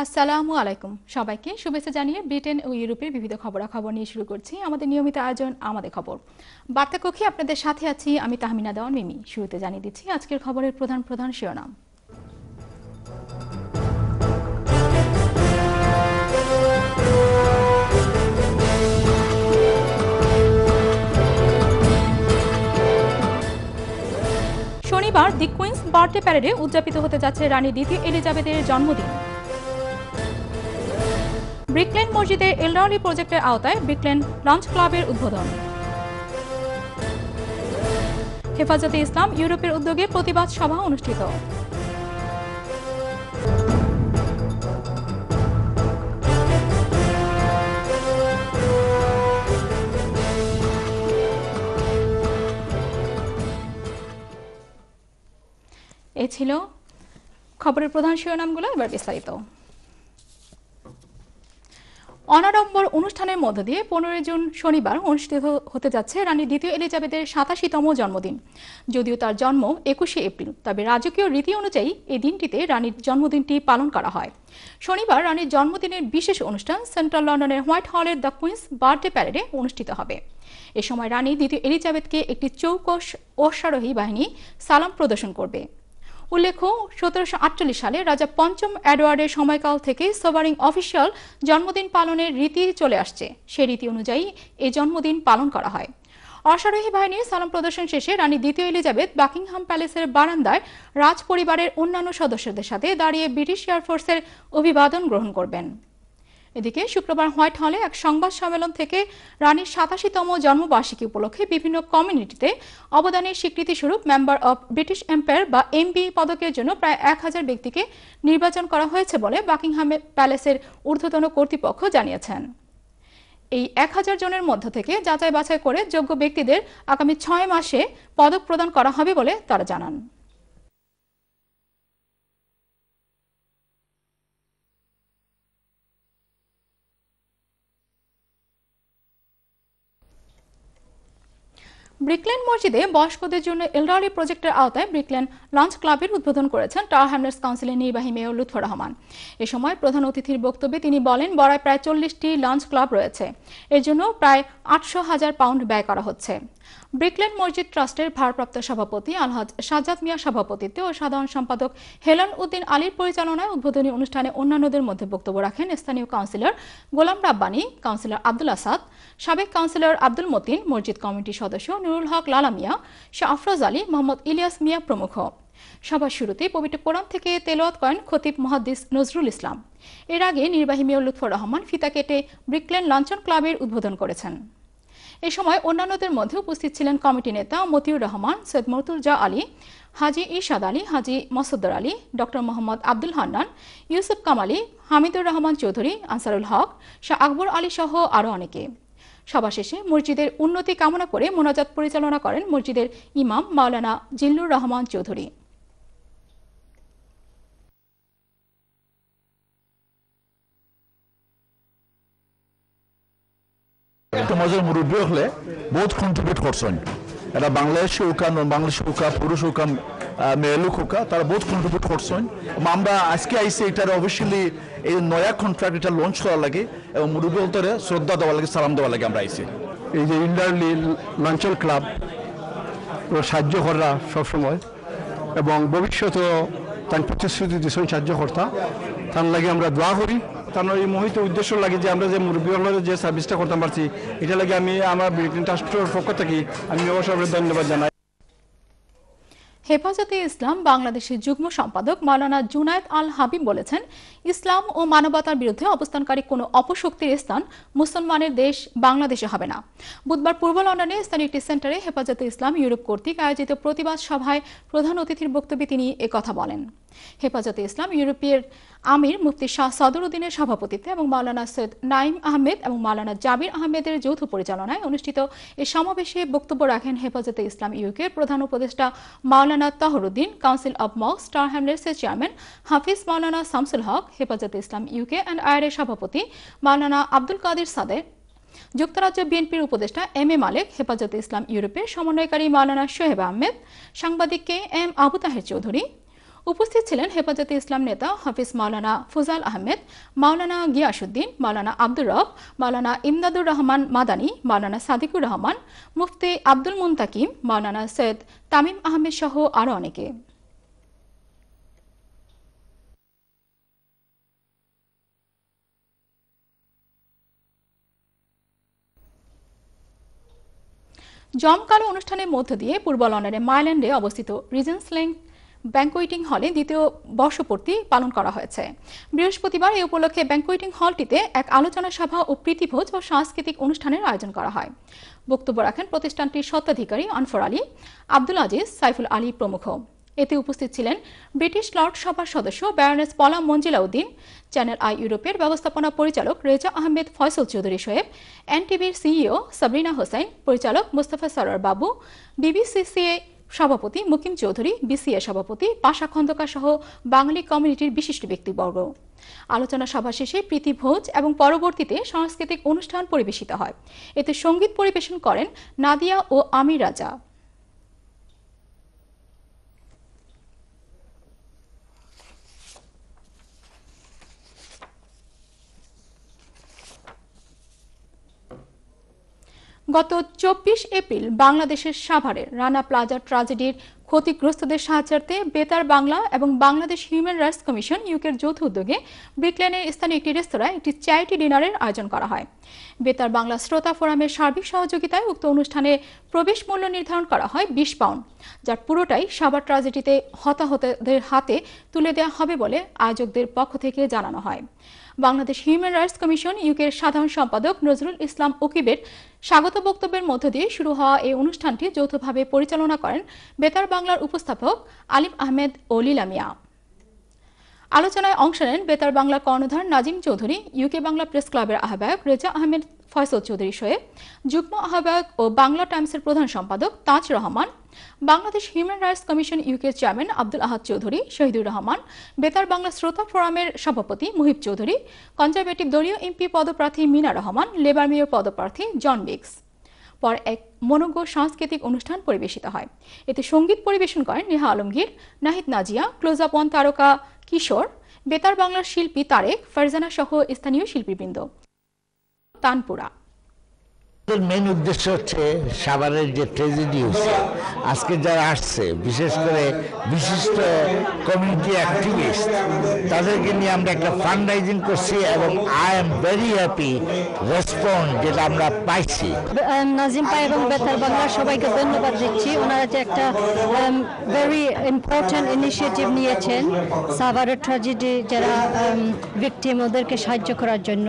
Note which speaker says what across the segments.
Speaker 1: আসসালামু আলাইকুম সবাইকে শুভেচ্ছা জানিয়ে ব্রিটেন ও ইউরোপের বিবিধ খবরাখবর নিয়ে শুরু করছি আমাদের নিয়মিত আয়োজন আমাদের খবর। বার্তা কক্ষে আপনাদের সাথে আছি আমি তাহমিনা দেওয়ান মিমি। শুরুতে জানিয়ে দিচ্ছি আজকের খবরের প্রধান শিরোনাম। শনিবার দি কুইন্স বার্থডে প্যারেডে উদযাপিত হতে যাচ্ছে রানী দ্বিতীয় এলিজাবেথের জন্মদিন। ব্রিকলেন মসজিদে এলডারলি প্রজেক্টের আওতায় ব্রিকলেন লঞ্চ ক্লাবের উদ্বোধন। হেফাজতে ইসলাম ইউরোপের উদ্যোগে প্রতিবাদ সভা অনুষ্ঠিত। এ ছিল খবরের প্রধান শিরোনামগুলো, এবার বিস্তারিত। অনাড়ম্বর অনুষ্ঠানের মধ্য দিয়ে 15 জুন শনিবার অনুষ্ঠিত হতে যাচ্ছে রানী দ্বিতীয় এলিজাবেথের 87তম জন্মদিন। যদিও তার জন্ম 21শে এপ্রিল, তবে রাজকীয় রীতি অনুযায়ী এই দিনটিতে রানীর জন্মদিনটি পালন করা হয়। শনিবার রানীর জন্মদিনের বিশেষ অনুষ্ঠান সেন্ট্রাল লন্ডনের হোয়াইট হলের দ্য কুইন্স বার্থডে প্যারেডে অনুষ্ঠিত হবে। এ সময় রানী দ্বিতীয় এলিজাবেথকে একটি চৌকস অশ্বারোহী বাহিনী সালাম প্রদর্শন করবে। উল্লেখ্য, 1748 সালে রাজা পঞ্চম এডওয়ার্ডের সময়কাল থেকে সোভারিং অফিসিয়াল জন্মদিন পালনের রীতি চলে আসছে। সেই রীতি অনুযায়ী এই জন্মদিন পালন করা হয়। অশ্বারোহী বাহিনীর সালাম প্রদর্শন শেষে রানী দ্বিতীয় এলিজাবেথ বাকিংহাম প্যালেসের বারান্দায় রাজ পরিবারের অন্যান্য সদস্যদের সাথে দাঁড়িয়ে ব্রিটিশ এয়ারফোর্সের অভিবাদন গ্রহণ করবেন। এদিকে শুক্রবার হোয়াইট হলে এক সংবাদ সম্মেলন থেকে রানীর 87তম জন্মবার্ষিকী উপলক্ষে বিভিন্ন কমিউনিটিতে অবদানের স্বীকৃতিস্বরূপ মেম্বার অব ব্রিটিশ এম্পায়ার বা এমবি পদকের জন্য প্রায় 1000 ব্যক্তিকে নির্বাচন করা হয়েছে বলে বাকিংহাম প্যালেসের ঊর্ধ্বতন কর্তৃপক্ষ জানিয়েছেন। এই 1000 জনের মধ্য থেকে যাচাই বাছাই করে যোগ্য ব্যক্তিদের আগামী 6 মাসে পদক প্রদান করা হবে বলে তারা জানান। ব্রিকলেন মসজিদে বয়স্কদের জন্য এলডারলি প্রজেক্টের আওতায় ব্রিকলেন লঞ্চ ক্লাবের উদ্বোধন করেছেন টাওয়ার হ্যামলেটস কাউন্সিলের নির্বাহী মেয়র লুৎফর রহমান। এ সময় প্রধান অতিথির বক্তব্যে তিনি বলেন, বড়ায় প্রায় 40টি লঞ্চ ক্লাব রয়েছে, এর জন্য প্রায় 800,000 পাউন্ড ব্যয় করা হচ্ছে। ব্রিকলেন মসজিদ ট্রাস্টের ভারপ্রাপ্ত সভাপতি আলহাজ সাজ্জাদ মিয়া সভাপতিত্বে ও সাধারণ সম্পাদক হেলাল উদ্দিন আলীর পরিচালনায় উদ্বোধনী অনুষ্ঠানে অন্যান্যদের মধ্যে বক্তব্য রাখেন স্থানীয় কাউন্সিলর গোলাম রাব্বানী, কাউন্সিলর আব্দুল আসাদ, সাবেক কাউন্সিলর আব্দুল মতিন, মসজিদ কমিটির সদস্য নুরুল হক লালা মিয়া, শাহ আফরোজ আলী, মোহাম্মদ ইলিয়াস মিয়া প্রমুখ। সভার শুরুতে পবিত্র কোরআন থেকে তেলাওয়াত করেন খতিব মুহাদ্দিস নজরুল ইসলাম। এর আগে নির্বাহী মেয়র লুৎফর রহমান ফিতা কেটে ব্রিকলেন লঞ্চন ক্লাবের উদ্বোধন করেছেন। এ সময় অন্যান্যদের মধ্যে উপস্থিত ছিলেন কমিটি নেতা মতিউর রহমান, সৈয়দ মর্তুজা আলী, হাজি ইরশাদ আলী, হাজি মসুদ্দর আলী, ডক্টর মোহাম্মদ আব্দুল হান্নান, ইউসুফ কামালি, হামিদুর রহমান চৌধুরী, আনসারুল হক, শাহ আকবর আলী সহ আরও অনেকে। সভা শেষে মসজিদের উন্নতি কামনা করে মোনাজাত পরিচালনা করেন মসজিদের ইমাম মাওলানা জিল্লুর রহমান চৌধুরী।
Speaker 2: সমাজের মুরব্বী হলে বহুত কন্ট্রিবিউট করছেন। এটা বাংলাদেশি হোকা, নন বাংলাদেশি হোকা, পুরুষ হোকা, মেয়ে লোক হোকা, তারা বহুত কন্ট্রিবিউট করছেন। আমরা আজকে আইসি এটার অবশ্যই এই নয়া কন্ট্রাক্ট এটা লঞ্চ করা লাগে এবং মুরব্বী হলতরে শ্রদ্ধা দেওয়া লাগে, সালাম দেওয়া লাগে। আমরা আইসি
Speaker 3: এই যে ইন্ডারলি লঞ্চন ক্লাব সাহায্য করা সবসময় এবং ভবিষ্যতেও তার প্রতিশ্রুতি দিচ্ছেন সাহায্য কর্তা, তার লাগে আমরা দোয়া করি। তার এই মোহিত উদ্দেশ্য লাগে যে আমরা যে মুরব্বী হলের যে সার্ভিসটা করতে পারছি, এটা লাগে আমি আমার ব্রিটেন ট্রাস্টের পক্ষ থেকে আমি অবশ্যই ধন্যবাদ জানাই।
Speaker 1: হেফাজতে ইসলাম বাংলাদেশের যুগ্ম সম্পাদক মাওলানা জুনায়েদ আল হাবিব বলেছেন, ইসলাম ও মানবতার বিরুদ্ধে অবস্থানকারী কোনো অপশক্তির স্থান মুসলমানের দেশ বাংলাদেশে হবে না। বুধবার পূর্ব লন্ডনে স্থানীয় একটি সেন্টারে হেফাজতে ইসলাম ইউরোপ কর্তৃক আয়োজিত প্রতিবাদ সভায় প্রধান অতিথির বক্তব্যে তিনি একথা বলেন। হেফাজতে ইসলাম ইউরোপের আমির মুফতি শাহ সদর উদ্দিনের সভাপতিত্বে এবং মাওলানা সৈয়দ নাইম আহমেদ এবং মাওলানা জাবির আহমেদের যৌথ পরিচালনায় অনুষ্ঠিত এই সমাবেশে বক্তব্য রাখেন হেফাজতে ইসলাম ইউকের প্রধান উপদেষ্টা Maulana Tahruddin, council of mosque tower হ্যামলেটসের chairman Hafiz Maulana Shamsul Haque, Hefazate Islam UK and আয়ারের সভাপতি মাওলানা আব্দুল কাদির সাদেক, যুক্তরাজ্য বিএনপির উপদেষ্টা এম এ মালেক, হেফাজতে ইসলাম ইউরোপের সমন্বয়কারী মাওলানা শোহেব আহমেদ, সাংবাদিক কে এম আবু তাহের চৌধুরী, উপস্থিত ছিলেন হেফাজতে ইসলাম নেতা হাফিজ মাওলানা ফুজাল আহমেদ, মাওলানা গিয়াসউদ্দিন, মাওলানা আব্দুর রব, মাওলানা ইমদাদুর রহমান মাদানী, মাওলানা সাদিকুর রহমান, মুফতি আব্দুল মুনতাকিম, মাওলানা সৈয়দ তামিম আহমেদ সহ আরও অনেকে। জমকালো অনুষ্ঠানের মধ্য দিয়ে পূর্ব লন্ডনের মাইল্যান্ডে অবস্থিত রিজেন্স লেক ব্যাংকোয়েটিং হলে দ্বিতীয় বর্ষপূর্তি পালন করা হয়েছে। বৃহস্পতিবার এই উপলক্ষে ব্যাংকোয়েটিং হলটিতে এক আলোচনা সভা ও প্রীতিভোজ ও সাংস্কৃতিক অনুষ্ঠানের আয়োজন করা হয়। বক্তব্য রাখেন প্রতিষ্ঠানটির স্বত্বাধিকারী আনফর আলী, আব্দুল আজিজ, সাইফুল আলী প্রমুখ। এতে উপস্থিত ছিলেন ব্রিটিশ লর্ড সভার সদস্য ব্যারনেস পলা মঞ্জিলা উদ্দিন, চ্যানেল আই ইউরোপের ব্যবস্থাপনা পরিচালক রেজা আহমেদ ফয়সল চৌধুরী সোহেব, এনটিভির সিইও সাবরিনা হোসেন, পরিচালক মুস্তাফা সরোয়ার বাবু, বিবিসিসিএ সভাপতি মুকিম চৌধুরী, বিসিএ সভাপতি পাশা খন্দকার সহ বাঙালি কমিউনিটির বিশিষ্ট ব্যক্তিবর্গ। আলোচনা সভা শেষে প্রীতিভোজ এবং পরবর্তীতে সাংস্কৃতিক অনুষ্ঠান পরিবেশিত হয়। এতে সঙ্গীত পরিবেশন করেন নাদিয়া ও আমির রাজা। গত 24 এপ্রিল বাংলাদেশের সাভারের রানা প্লাজা ট্র্যাজেডির ক্ষতিগ্রস্তদের সাহায্যার্থে বেতার বাংলা এবং বাংলাদেশ হিউম্যান রাইটস কমিশন ইউকের যৌথ উদ্যোগে ব্রিকলেনের স্থানীয় একটি রেস্তোরাঁয় একটি চ্যারিটি ডিনারের আয়োজন করা হয়। বেতার বাংলা শ্রোতা ফোরামের সার্বিক সহযোগিতায় উক্ত অনুষ্ঠানে প্রবেশ মূল্য নির্ধারণ করা হয় 20 পাউন্ড, যার পুরোটাই সাভার ট্র্যাজেডিতে হতাহতদের হাতে তুলে দেওয়া হবে বলে আয়োজকদের পক্ষ থেকে জানানো হয়। বাংলাদেশ হিউম্যান রাইটস কমিশন ইউকের সাধারণ সম্পাদক নজরুল ইসলাম উকিবের স্বাগত বক্তব্যের মধ্য দিয়ে শুরু হওয়া এই অনুষ্ঠানটি যৌথভাবে পরিচালনা করেন বেতার বাংলার উপস্থাপক আলিম আহমেদ ও লীলা মিয়া। আলোচনায় অংশ নেন বেতার বাংলা কর্ণধার নাজিম চৌধুরী, ইউকে বাংলা প্রেস ক্লাবের আহ্বায়ক রেজা আহমেদ ফয়সল চৌধুরী সোহেব, যুগ্ম আহ্বায়ক ও বাংলা টাইমসের প্রধান সম্পাদক Taj Rahman, Bangladesh human rights commission UK chairman Abdul Ahad Chowdhury, Shahidur Rahman, Betar Bangla শ্রোতা ফোরামের সভাপতি মুহিব চৌধুরী, কনজারভেটিভ দলীয় এমপি পদপ্রার্থী মিনা রহমান, লেবার মেয়র পদপ্রার্থী জন বিক্স। পর এক মনোজ্ঞ সাংস্কৃতিক অনুষ্ঠান পরিবেশিত হয়। এতে সঙ্গীত পরিবেশন করেন Neha Alamgir, Nahid Nazia, close up one তারকা কিশোর, বেতার বাংলার শিল্পী তারেক, ফারজানা সহ স্থানীয় শিল্পীবৃন্দ। তানপুরা
Speaker 4: মেইন উদ্দেশ্য হচ্ছে সাভারের যে ট্র্যাজেডি হয়েছে, আজকে যারা আসছে বিশেষ করে বিশিষ্ট কমিউনিটি অ্যাক্টিভিস্ট, তাদেরকে নিয়ে আমরা একটা ফান্ড রাইজিং করছি এবং I am very happy response যেটা আমরা পাইছি।
Speaker 5: নাজিম পাই এবং বেতার বাংলার সবাইকে ধন্যবাদ দিচ্ছি। ওনারা যে একটা ভেরি ইম্পর্টেন্ট ইনিশিয়েটিভ নিয়েছেন সাভারের ট্র্যাজেডি যারা ভিকটিম ওদেরকে সাহায্য করার জন্য।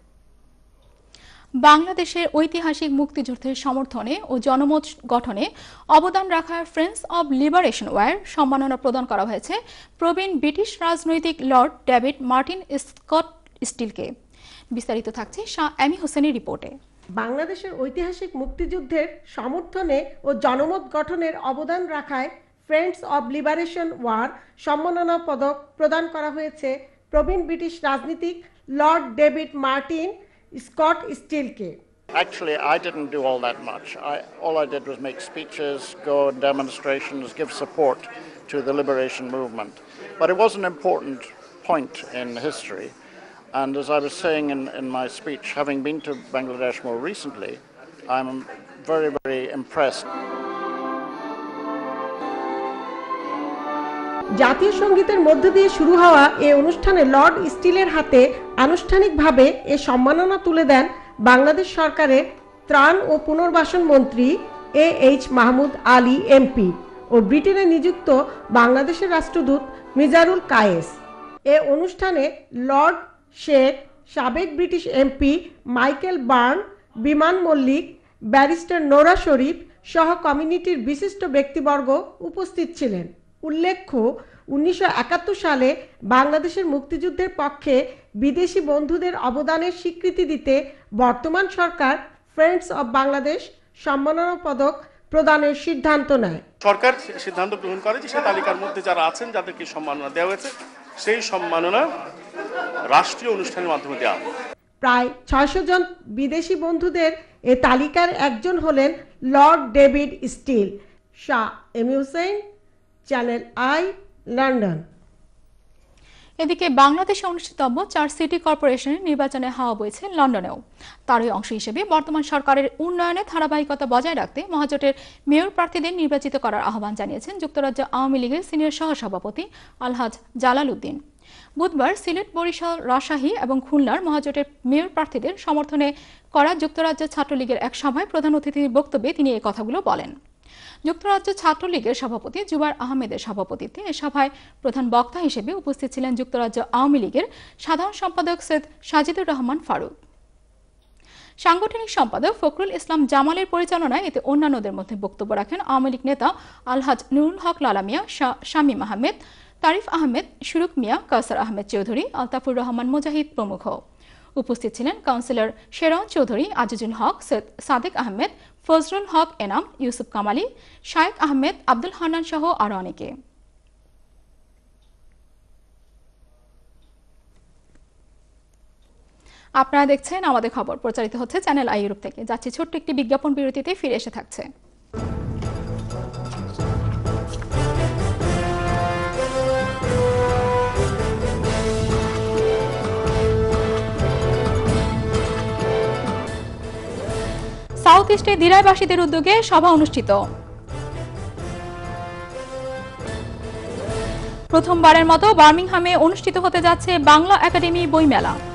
Speaker 1: বাংলাদেশের ঐতিহাসিক মুক্তিযুদ্ধের সমর্থনে ও জনমত গঠনে অবদান রাখা ফ্রেন্ডস অব লিবারেশন ওয়ার সম্মাননা প্রদান করা হয়েছে প্রবীণ ব্রিটিশ রাজনৈতিক লর্ড ডেভিড মার্টিন স্কট স্টিলকে। বিস্তারিত থাকছে শাহ এমি হোসেনের রিপোর্টে।
Speaker 6: বাংলাদেশের ঐতিহাসিক মুক্তিযুদ্ধের সমর্থনে ও জনমত গঠনের অবদান রাখায় ফ্রেন্ডস অব লিবারেশন ওয়ার সম্মাননা পদক প্রদান করা হয়েছে প্রবীণ ব্রিটিশ রাজনীতিক lord David Martin Scott Steelke.
Speaker 7: Actually, I didn't do all that much. All I did was make speeches, go on demonstrations, give support to the liberation movement. But it was an important point in history. And as I was saying in my speech, having been to Bangladesh more recently, I'm very, very impressed.
Speaker 6: জাতীয় সঙ্গীতের মধ্য দিয়ে শুরু হওয়া এই অনুষ্ঠানে Lord স্টিলের হাতে আনুষ্ঠানিকভাবে এই সম্মাননা তুলে দেন বাংলাদেশ সরকারের ত্রাণ ও পুনর্বাসন মন্ত্রী এইচ মাহমুদ আলী এমপি ও ব্রিটেনে নিযুক্ত বাংলাদেশের রাষ্ট্রদূত মিজারুল কায়েস। এ অনুষ্ঠানে লর্ড শেখ, সাবেক ব্রিটিশ এমপি মাইকেল বার্ন, বিমান মল্লিক, ব্যারিস্টার নোরা শরীফ সহ কমিউনিটির বিশিষ্ট ব্যক্তিবর্গ উপস্থিত ছিলেন। উল্লেখ্য 1971 সালে বাংলাদেশের মুক্তিযুদ্ধের পক্ষে বিদেশি বন্ধুদের অবদানের স্বীকৃতি দিতে বর্তমান সরকার ফ্রেন্ডস অব বাংলাদেশ সম্মাননা পদক প্রদানের সিদ্ধান্ত নেয়।
Speaker 8: সরকার সিদ্ধান্ত গ্রহণ করে যে সেই তালিকার মধ্যে যারা আছেন যাদেরকে সম্মাননা দেওয়া হয়েছে সেই সম্মাননা রাষ্ট্রীয় অনুষ্ঠানের মাধ্যমে দেওয়া হবে।
Speaker 6: প্রায় 600 জন বিদেশি বন্ধুদের এ তালিকার একজন হলেন lord David Steel. Shah Emi Hossain, channel I, London.
Speaker 1: এদিকে বাংলাদেশে অনুষ্ঠিতব্য 4 সিটি কর্পোরেশনের নির্বাচনে হাওয়া বইছে লন্ডনেও। তারই অংশ হিসেবে বর্তমান সরকারের উন্নয়নে ধারাবাহিকতা বজায় রাখতে মহাজোটের মেয়র প্রার্থীদের নির্বাচিত করার আহ্বান জানিয়েছেন যুক্তরাজ্য আওয়ামী লীগের সিনিয়র সহসভাপতি আলহাজ জালাল উদ্দিন। বুধবার সিলেট, বরিশাল, রাজশাহী এবং খুলনার মহাজোটের মেয়র প্রার্থীদের সমর্থনে করা যুক্তরাজ্য ছাত্রলীগের এক সভায় প্রধান অতিথির বক্তব্যে তিনি এই কথাগুলো বলেন। যুক্তরাজ্য ছাত্রলীগের সভাপতি জুবাইর আহমেদের সভাপতিত্বে এ সভায় প্রধান বক্তা হিসেবে উপস্থিত ছিলেন যুক্তরাজ্য আওয়ামী লীগের সাধারণ সম্পাদক সৈয়দ সাজিদুর রহমান ফারুক। সাংগঠনিক সম্পাদক ফখরুল ইসলাম জামালের পরিচালনায় এতে অন্যান্যদের মধ্যে বক্তব্য রাখেন আওয়ামী লীগ নেতা আলহাজ নুরুল হক লালা মিয়া, শামীম আহমেদ, তারিফ আহমেদ, শুরুক মিয়া, কাউসার আহমেদ চৌধুরী, আলতাফুর রহমান মুজাহিদ প্রমুখ। উপস্থিত ছিলেন কাউন্সিলর শেরওয়ান চৌধুরী, আজিজুল হক, সৈয়দ সাদেক আহমেদ, ফজলুল হক এনাম, ইউসুফ কামালি, শায়েক আহমেদ, আব্দুল হান্নান সহ আরো অনেকে। আপনারা দেখছেন আমাদের খবর, প্রচারিত হচ্ছে চ্যানেল আই ইউরোপ থেকে। যাচ্ছি ছোট্ট একটি বিজ্ঞাপন বিরতিতে, ফিরে এসে থাকছে। সাউথ ইস্টে দিরাইবাসীদের উদ্যোগে সভা অনুষ্ঠিত। প্রথমবারের মতো বার্মিংহামে অনুষ্ঠিত হতে যাচ্ছে বাংলা একাডেমি বইমেলা।